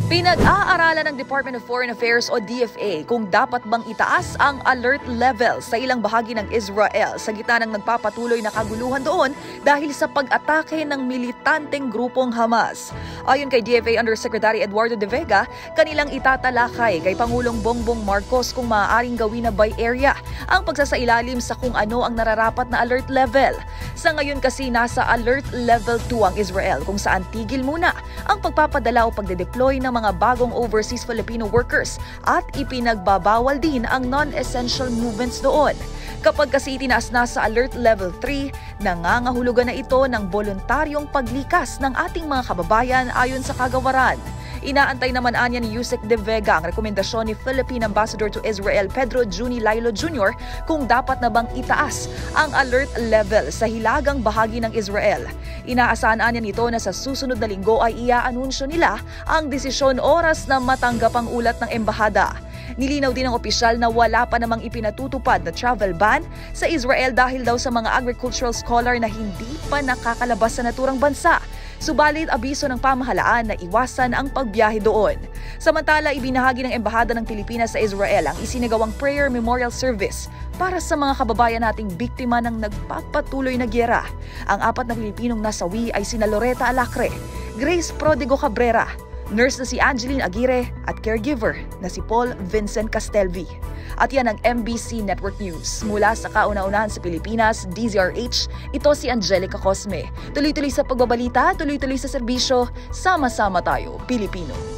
Pinag-aaralan ng Department of Foreign Affairs o DFA kung dapat bang itaas ang alert level sa ilang bahagi ng Israel sa gitna ng nagpapatuloy na kaguluhan doon dahil sa pag-atake ng militanteng grupong Hamas. Ayon kay DFA Undersecretary Eduardo De Vega, kanilang itatalakay kay Pangulong Bongbong Marcos kung maaaring gawin na by area ang pagsasailalim sa kung ano ang nararapat na alert level. Sa ngayon kasi nasa alert level 2 ang Israel kung saan tigil muna ang pagpapadala o pagde-deploy ng mga bagong overseas Filipino workers at ipinagbabawal din ang non-essential movements doon. Kapag kasi itinaas na sa alert level 3, nangangahulugan na ito ng voluntaryong paglikas ng ating mga kababayan ayon sa kagawaran. Inaantay naman anya ni Yusek De Vega ang rekomendasyon ni Philippine Ambassador to Israel Pedro Juni Lailo Jr. kung dapat na bang itaas ang alert level sa hilagang bahagi ng Israel. Inaasahan anya nito na sa susunod na linggo ay iaanunsyo nila ang desisyon oras na matanggap ang ulat ng embahada. Nilinaw din ng opisyal na wala pa namang ipinatutupad na travel ban sa Israel dahil daw sa mga agricultural scholar na hindi pa nakakalabas sa naturang bansa. Subalit abiso ng pamahalaan na iwasan ang pagbiyahe doon. Samantala, ibinahagi ng Embahada ng Pilipinas sa Israel ang isinagawang prayer memorial service para sa mga kababayan nating biktima ng nagpapatuloy na gyera. Ang 4 na Pilipinong nasawi ay sina Loretta Alacre, Grace Prodigo Cabrera, nurse na si Angeline Aguirre at caregiver na si Paul Vincent Castelvi. At yan ang MBC Network News. Mula sa kauna-unahan sa Pilipinas, DZRH, ito si Angelica Cosme. Tuloy-tuloy sa pagbabalita, tuloy-tuloy sa serbisyo, sama-sama tayo, Pilipino.